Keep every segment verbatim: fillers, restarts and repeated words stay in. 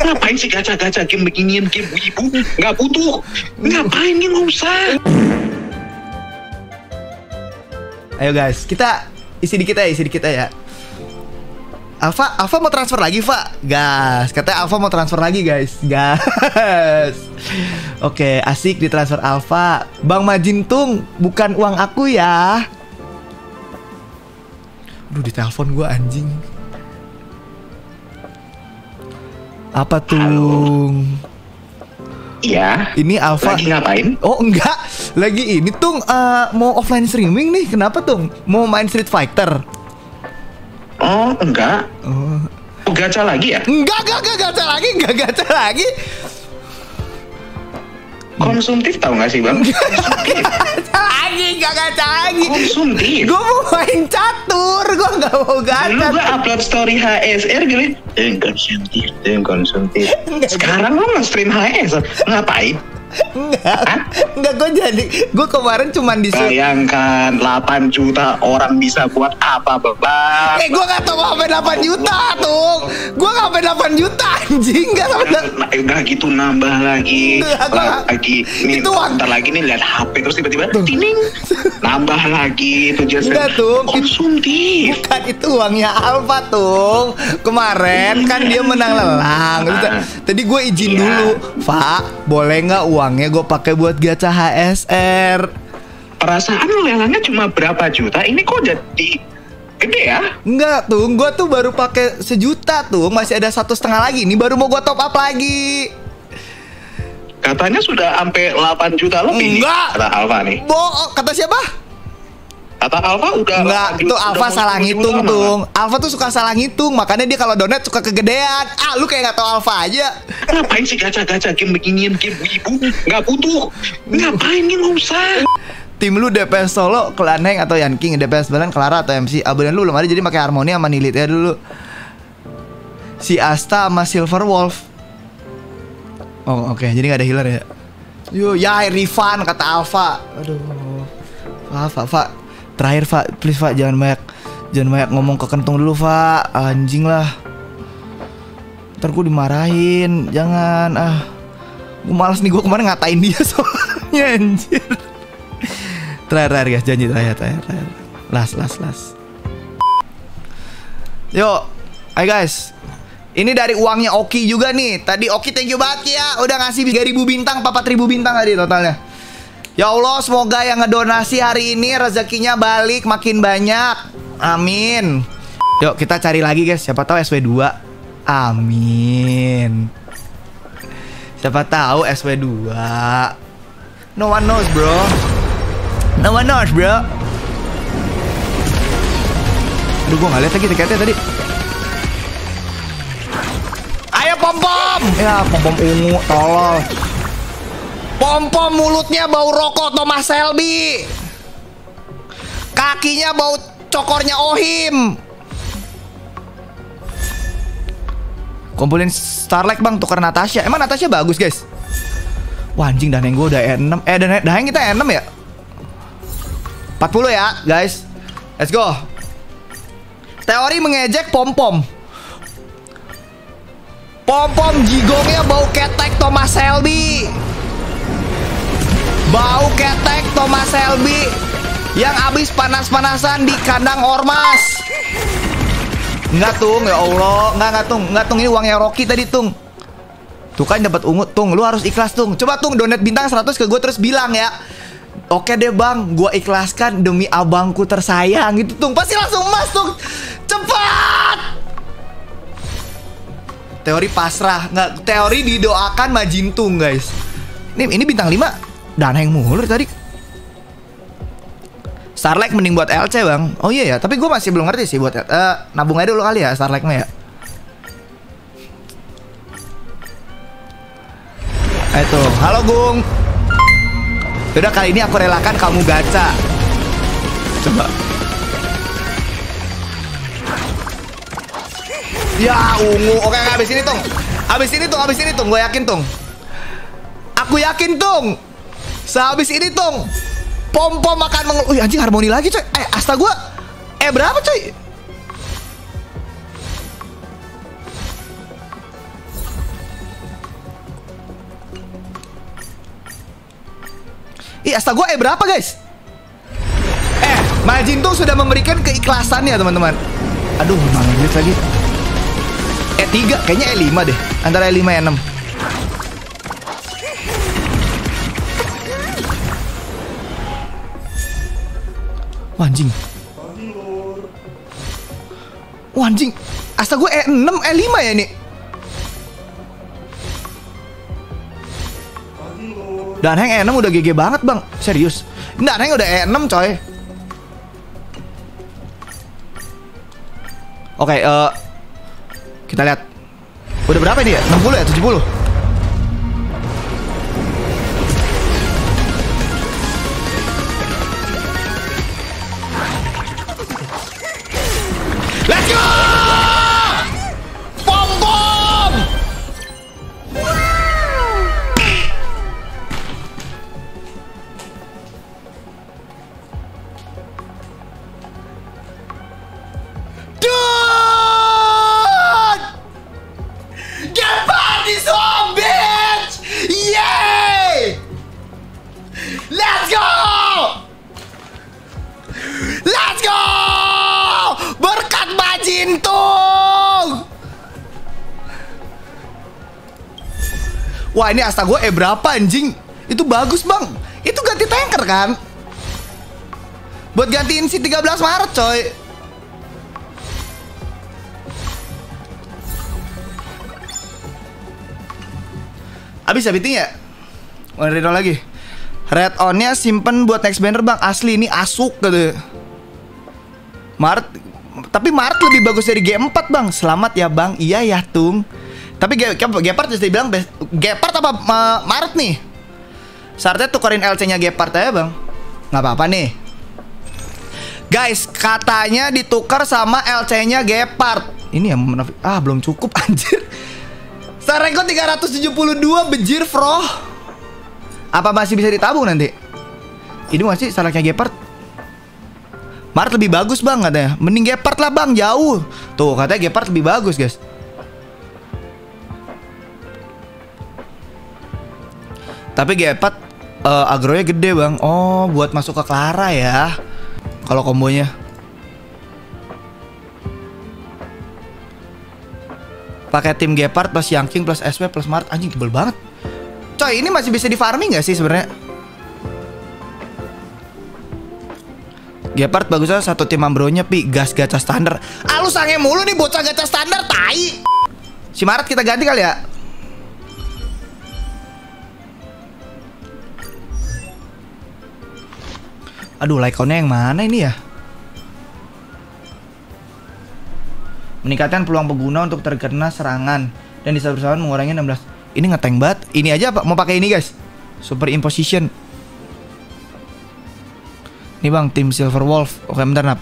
Ngapain sih gacha-gacha game beginian, game ibu? Nggak butuh. Ngapain ini, nggak usah. Ayo guys, kita isi dikit ya, isi dikit ya. Alfa, Alfa mau transfer lagi, Fa? Gas, katanya Alfa mau transfer lagi, guys. Gas. Oke, asik ditransfer Alfa. Bang Majintung, bukan uang aku ya. Aduh, ditelepon gue anjing. Apa Tung? Iya. Ini Alfa. Lagi ngapain? Oh enggak, lagi ini Tung uh, mau offline streaming nih. Kenapa Tung? Mau main Street Fighter? Oh enggak. Oh. Gacha lagi ya? Enggak, enggak, enggak gacha lagi, enggak gacha lagi. Konsumtif tahu nggak sih bang? Konsumtif. Gacha lagi, enggak gacha lagi. Konsumtif. Gue mau main catur, gue nggak mau gacha. Dulu gue upload story H S R gitu. Yang konsumtif, yang konsumtif. Sekarang lo nge-stream H S R, ngapain? Enggak, enggak, gue jadi, gue kemarin cuman disuruh. Bayangkan delapan juta orang bisa buat apa bang? Eh gue gak tau sampai delapan juta tuh. Gue gak sampai delapan juta anjing. Gak sampai nah, udah gitu nambah lagi. Enggak, lagi nih, itu bentar lagi nih lihat H P terus tiba-tiba tining. Nambah lagi itu just enggak tuh. Konsumtif. Bukan, itu uangnya Alfa tuh. Kemarin kan dia menang lelang. Nah. Tadi gue izin Iya. dulu, Fa, boleh nggak uangnya gue pakai buat gacha H S R? Perasaan lelangnya cuma berapa juta? Ini kok jadi gede ya? Enggak tuh, gue tuh baru pakai sejuta tuh, masih ada satu setengah lagi. Ini baru mau gue top up lagi. Katanya sudah sampai delapan juta lebih. Enggak. Kata Alfa nih. Bo, kata siapa? Kata Alfa udah. Enggak, itu Alfa salah ngitung, Tung. Alfa tuh suka salah ngitung, makanya dia kalau donat suka kegedean. Ah, lu kayak gak tau Alfa aja. Ngapain sih gacha-gacha game beginian, game ibu? Nggak butuh. Ngapain ini, nggak usah. Tim lu D P S Solo, Kelaneng atau Yan King? D P S Balan, Clara atau M C? Abelan lu belum ada, jadi pakai Harmoni sama Nilit ya dulu. Si Asta sama Silver Wolf. Oh oke, okay. Jadi gak ada healer ya. Yo, ya Rifan kata Alfa. Aduh, Alfa, Fa. Terakhir Fa, please Fa, jangan banyak, jangan banyak ngomong ke kentung dulu Fa. Anjing lah. Ntar gue dimarahin, jangan ah. Gue males nih, gue kemarin ngatain dia soalnya anjir. Terakhir, terakhir guys, janji terakhir, terakhir, terakhir. Last, last, last. Yo, hai guys. Ini dari uangnya Oki juga nih. Tadi Oki thank you banget ya, udah ngasih tiga ribu bintang, empat ribu bintang tadi totalnya. Ya Allah, semoga yang ngedonasi hari ini rezekinya balik makin banyak. Amin. Yuk kita cari lagi guys, siapa tahu S W dua. Amin. Siapa tahu S W dua. No one knows bro. No one knows bro. Aduh, gue gak liat lagi tiketnya tadi. Ayo pom-pom. Ya pom-pom ungu, tolol. Pom-pom mulutnya bau rokok Thomas Shelby. Kakinya bau cokornya Ohim. Kumpulin Starlight bang, tukar Natasha. Emang Natasha bagus guys? Wah anjing, daneng gue udah E enam. Eh daneng kita E enam ya? empat puluh ya guys. Let's go. Teori mengejek pom-pom. Pom-pom jigongnya bau ketek Thomas Shelby. Bau ketek Thomas Shelby yang abis panas-panasan di kandang ormas. Enggak Tung, ya Allah. Enggak, enggak Tung, enggak Tung, ini uangnya Rocky tadi Tung. Tuh kan dapat ungu Tung, lu harus ikhlas Tung. Coba Tung donate bintang seratus ke gue terus bilang ya. Oke deh bang, gue ikhlaskan demi abangku tersayang gitu Tung. Pasti langsung emas Tung. Cepat. Teori pasrah, nggak, teori didoakan Majintung guys. Ini ini bintang lima daneng mulu tadi. Starlight mending buat L C bang. Oh iya ya, tapi gue masih belum ngerti sih buat uh, nabung aja dulu kali ya Starlight mah ya. Itu, halo Gung. Udah kali ini aku relakan kamu gacha. Coba. Ya ungu. Oke habis ini Tung. Habis ini Tung, habis ini Tung. Gue yakin Tung. Aku yakin Tung. Sehabis ini Tung. Pom-pom akan mengel... Wih anjing Harmoni lagi coy. Eh asta gue. Eh berapa coy? Ih, asta gue E berapa guys? Eh, Majin tuh sudah memberikan keikhlasannya teman-teman. Aduh, mana duit lagi. E tiga, kayaknya E lima deh. Antara E lima E enam. Wah, anjing. Wah, anjing. Asta gue E enam, E lima ya nih. Dan Heng E enam udah G G banget bang. Serius. Dan Heng udah E enam coy. Oke, okay, uh, kita lihat. Udah berapa ini ya? enam puluh ya? tujuh puluh? Let's go! Bom bom! Dude! Get back this home, bitch! Yay! Let's go! Let's go! Berkat Majintung. Wah, ini asta gue E berapa anjing? Itu bagus bang. Itu ganti tanker kan? Buat gantiin si tiga belas Maret coy. Habis ya biting ya? Mau redo lagi. Red on-nya simpen buat next banner bang. Asli ini asuk gitu. Maret, tapi Maret lebih bagus dari G empat bang. Selamat ya bang. Iya ya Tung. Tapi Gepard just dibilang Gepard apa uh, Maret nih? Saatnya tukerin L C-nya Gepard aja bang. Nggak apa-apa nih. Guys, katanya ditukar sama L C-nya Gepard. Ini yang menafik. Ah, belum cukup anjir. Stareko tiga ratus tujuh puluh dua bejir froh. Apa masih bisa ditabung nanti? Ini masih salahnya Gepard. Maret lebih bagus bang katanya. Mending Gepard lah bang, jauh. Tuh katanya Gepard lebih bagus guys. Tapi Gepard uh, agronya gede bang. Oh, buat masuk ke Clara ya. Kalau kombonya. Pakai tim Gepard plus Yanking plus S W plus Maret. Anjing tebel banget. Coy, ini masih bisa di farming gak sih sebenarnya? Gepard bagusnya satu tim Ambronya pi gas gacha standar. Ah lu sange mulu nih bocah gacha standar tai. Si Maret kita ganti kali ya. Aduh, Lycaon-nya yang mana ini ya? Meningkatkan peluang pengguna untuk terkena serangan dan di saat bersamaan mengurangi enam belas. Ini ngeteng banget. Ini aja apa? Mau pakai ini guys. Super Imposition. Ini bang, tim Silver Wolf. Oke, bentar nap.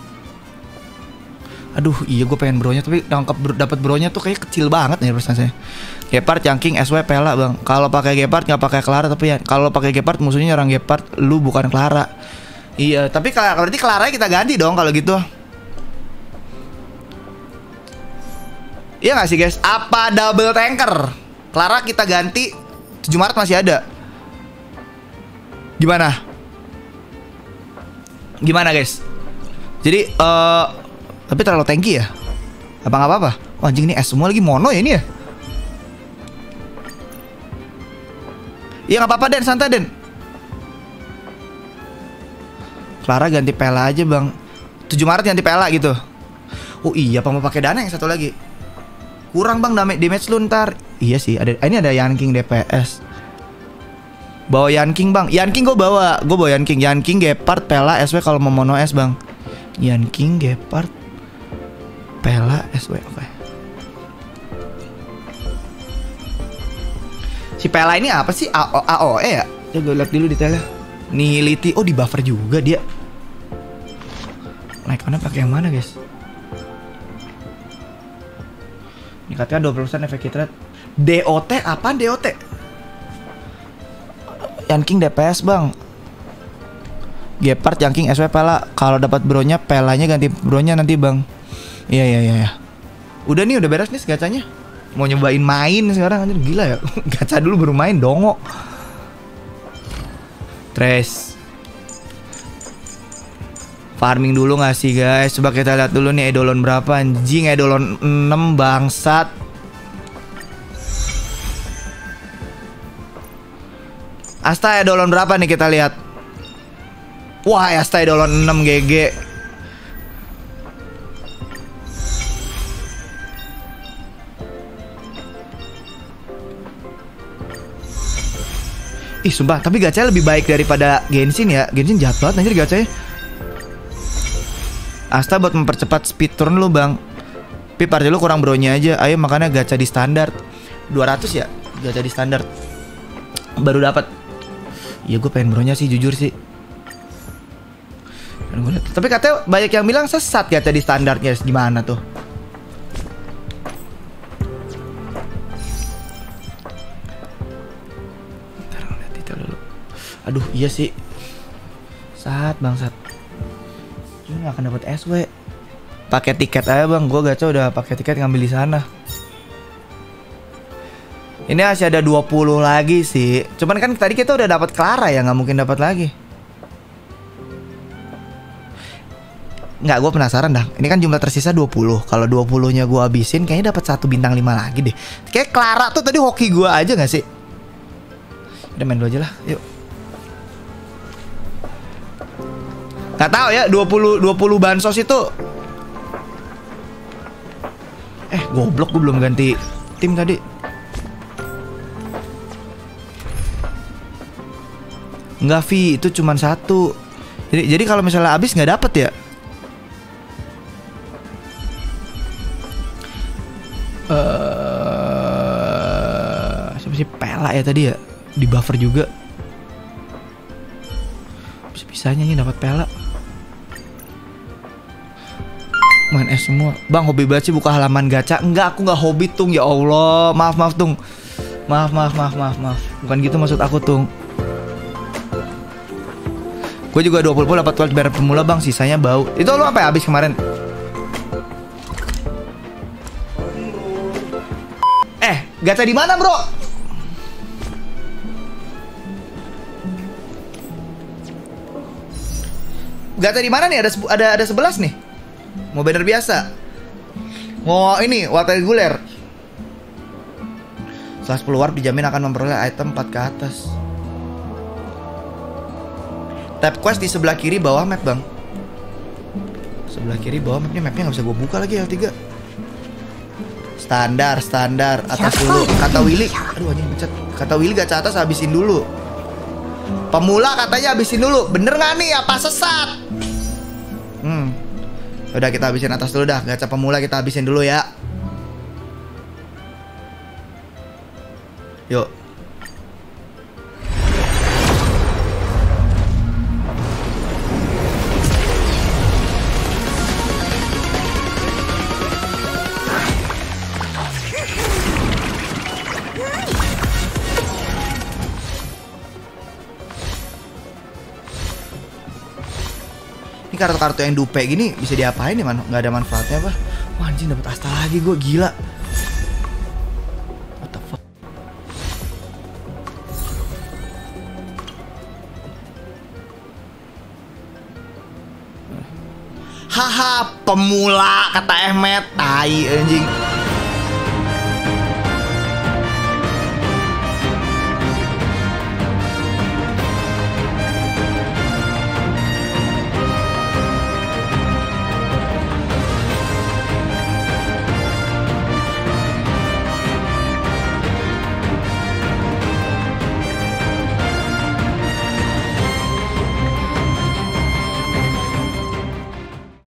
Aduh, iya gue pengen bronya tapi dapat bronya tuh kayak kecil banget nih persentasenya. Gepard, Yanking, S W, Pela bang. Kalau pakai Gepard nggak pakai Clara tapi ya kalau pakai Gepard musuhnya nyerang Gepard, lu bukan Clara. Iya, tapi kalau berarti Clara kita ganti dong kalau gitu. Iya nggak sih guys? Apa double tanker? Clara kita ganti tujuh Maret masih ada. Gimana? Gimana guys? Jadi uh, tapi terlalu tanky ya? Apa nggak apa-apa? Oh, anjing ini S semua lagi mono ya ini ya? Iya nggak apa-apa Den, santai Den. Clara ganti Pela aja bang. tujuh Maret ganti Pela gitu. Oh iya, apa mau pakai dana yang satu lagi? Kurang bang damage, damage lu ntar. Iya sih, ada ini ada Yanking D P S. Bawa Yanking bang. Yanking gue bawa, gue bawa Yanking. Yanking, Gepard, Pela, S W kalau mau mono S bang. Yanking, Gepard, Pela, S W. Oke. Okay. Si Pela ini apa sih? A O E ya? Ya gue lihat dulu detailnya. Nihility. Oh di buffer juga dia. Lycaon-nya pakai yang mana guys? Ini katanya dua puluh persen efek hit rate. D O T apaan D O T? Yanking D P S bang. Gepard, Yanking, S W, Pela. Kalau dapat bronya, Pelanya ganti bronya nanti bang. Iya iya iya. Ya. Udah nih udah beres nih gacanya. Mau nyobain main sekarang anjir gila ya. Gacha dulu baru main dongo. Trace. Farming dulu gak sih guys? Coba kita lihat dulu nih Eidolon berapa. Anjing, Eidolon enam bangsat. Asta Eidolon berapa nih kita lihat. Wah, Asta Eidolon enam G G. Ih sumpah, tapi gacanya lebih baik daripada Genshin ya. Genshin jahat banget anjir gacanya. Asta buat mempercepat speed turn lu bang. Tapi party lu kurang bronya aja. Ayo makanya gacha di standar dua ratus ya. Gacha di standar baru dapat. Iya gue pengen bronya sih jujur sih. Tapi katanya banyak yang bilang sesat gacha di standarnya. Gimana tuh? Aduh iya sih. Saat bangsat. Cuma gak akan dapat S W. Pakai tiket aja bang. Gue gacha udah pakai tiket ngambil di sana. Ini masih ada dua puluh lagi sih. Cuman kan tadi kita udah dapat Clara ya, nggak mungkin dapat lagi. Nggak, gue penasaran dah. Ini kan jumlah tersisa dua puluh. Kalau dua puluh-nya gue habisin kayaknya dapat satu bintang lima lagi deh. Kayak Clara tuh tadi hoki gue aja nggak sih? Udah main dulu aja lah. Yuk. Nggak tahu ya, dua puluh dua puluh bansos itu. Eh, goblok, gue belum ganti tim tadi. Enggak, Vi, itu cuma satu. Jadi jadi kalau misalnya habis nggak dapet ya? Uh, siapa sih Pela ya tadi ya? Di buffer juga. Bisa-bisanya nih dapat Pela. Main es semua. Bang, hobi banget sih buka halaman gacha. Enggak, aku nggak hobi Tung. Ya Allah, maaf maaf Tung. Maaf maaf maaf maaf maaf. Bukan gitu maksud aku Tung. Gue juga dua puluh dapat world bear pemula bang, sisanya bau. Itu lu apa ya habis kemarin? Eh, gacha di mana bro? Gacha di mana nih? Ada ada ada sebelas nih. Mau banner biasa. Mau ini water reguler. Setelah sepuluh warp dijamin akan memperoleh item empat ke atas. Tab quest di sebelah kiri bawah map bang. Sebelah kiri bawah map. Ini mapnya gak bisa gue buka lagi L tiga. Standar, standar. Atas dulu. Kata Willy. Aduh anjing pencet. Kata Willy gacha atas habisin dulu. Pemula katanya habisin dulu. Bener gak nih? Apa sesat? Hmm. Udah kita habisin atas dulu dah. Gacha pemula kita habisin dulu ya. Yuk. Kartu-kartu yang dupe gini bisa diapain nih man? Nggak ada manfaatnya apa? Wah anjing dapat asta lagi gue gila. What the fuck? Haha pemula kata Ahmed tai anjing.